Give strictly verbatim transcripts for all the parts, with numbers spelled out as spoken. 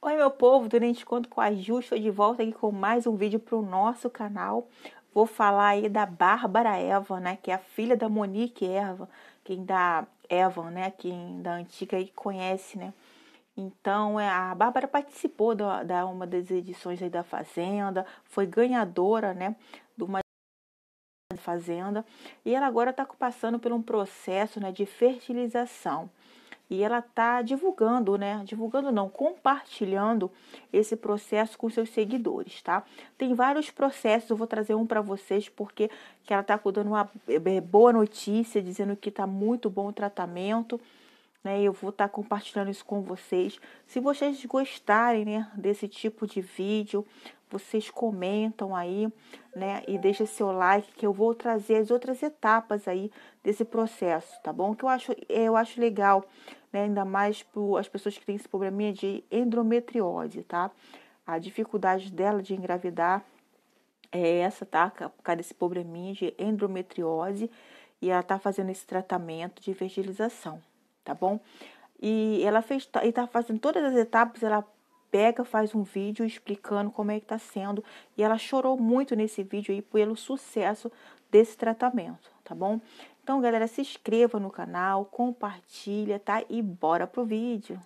Oi, meu povo, durante encontro com a Ju, estou de volta aqui com mais um vídeo para o nosso canal. Vou falar aí da Bárbara Evan, né, que é a filha da Monique Evan, quem da Evan, né, quem da antiga aí conhece, né. Então, é, a Bárbara participou da, da uma das edições aí da Fazenda, foi ganhadora, né, de uma Fazenda, e ela agora está passando por um processo, né, de fertilização. E ela está divulgando, né? Divulgando não, compartilhando esse processo com seus seguidores, tá? Tem vários processos, eu vou trazer um para vocês, porque que ela está dando uma boa notícia, dizendo que está muito bom o tratamento, né? Eu vou estar tá compartilhando isso com vocês. Se vocês gostarem, né, desse tipo de vídeo, vocês comentam aí, né, e deixa seu like, que eu vou trazer as outras etapas aí desse processo, tá bom? Que eu acho, eu acho legal, né, ainda mais para as pessoas que têm esse probleminha de endometriose, tá? A dificuldade dela de engravidar é essa, tá? Por causa desse probleminha de endometriose, e ela tá fazendo esse tratamento de fertilização, tá bom? E ela fez, e tá fazendo todas as etapas, ela pega, faz um vídeo explicando como é que tá sendo, e ela chorou muito nesse vídeo aí pelo sucesso desse tratamento, tá bom? Então, galera, se inscreva no canal, compartilha, tá? E bora pro vídeo.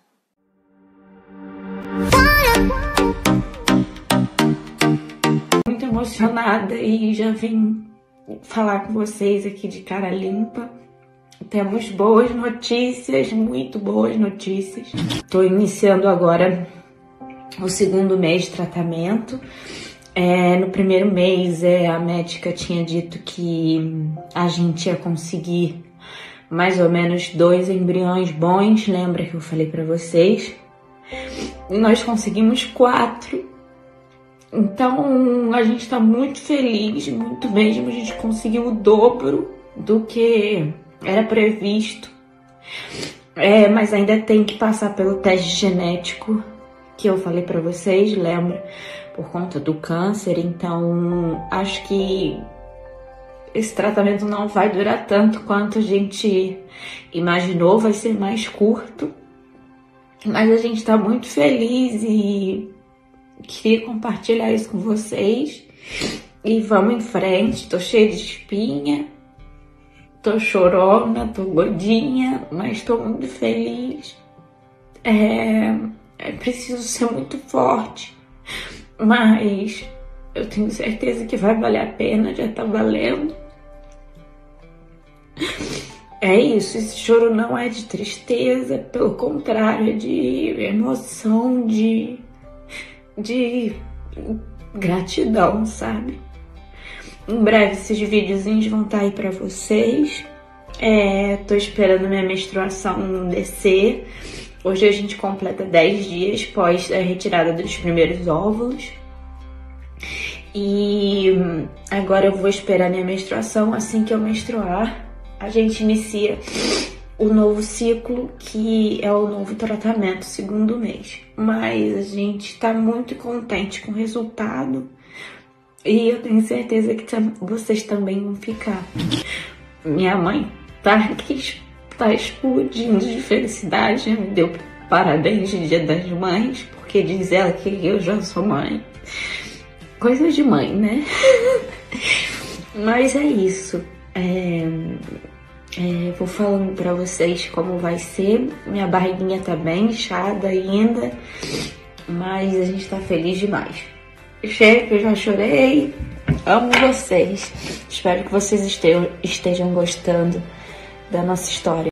Muito emocionada e já vim falar com vocês aqui de cara limpa. Temos boas notícias, muito boas notícias. Estou iniciando agora o segundo mês de tratamento. É, no primeiro mês, é, a médica tinha dito que a gente ia conseguir mais ou menos dois embriões bons, lembra que eu falei para vocês? E nós conseguimos quatro. Então, a gente está muito feliz, muito mesmo. A gente conseguiu o dobro do que era previsto. É, mas ainda tem que passar pelo teste genético que eu falei para vocês, lembra? Por conta do câncer. Então, acho que esse tratamento não vai durar tanto quanto a gente imaginou, vai ser mais curto. Mas a gente tá muito feliz e queria compartilhar isso com vocês. E vamos em frente. Tô cheia de espinha, tô chorona, tô gordinha, mas tô muito feliz. É, é preciso ser muito forte, mas eu tenho certeza que vai valer a pena, já tá valendo. É isso, esse choro não é de tristeza, pelo contrário, é de emoção, de, de gratidão, sabe? Em breve esses videozinhos vão estar aí pra vocês. É, tô esperando minha menstruação descer. Hoje a gente completa dez dias pós a retirada dos primeiros óvulos. E agora eu vou esperar minha menstruação. Assim que eu menstruar, a gente inicia o novo ciclo, que é o novo tratamento, segundo mês. Mas a gente tá muito contente com o resultado. E eu tenho certeza que vocês também vão ficar. Minha mãe tá aqui, tá explodindo de felicidade, já me deu parabéns de Dia das Mães, porque diz ela que eu já sou mãe. Coisa de mãe, né? Mas é isso. É, é, vou falando pra vocês como vai ser. Minha barriguinha tá bem inchada ainda, mas a gente tá feliz demais. Chega, eu já chorei. Amo vocês. Espero que vocês estejam, estejam gostando da nossa história.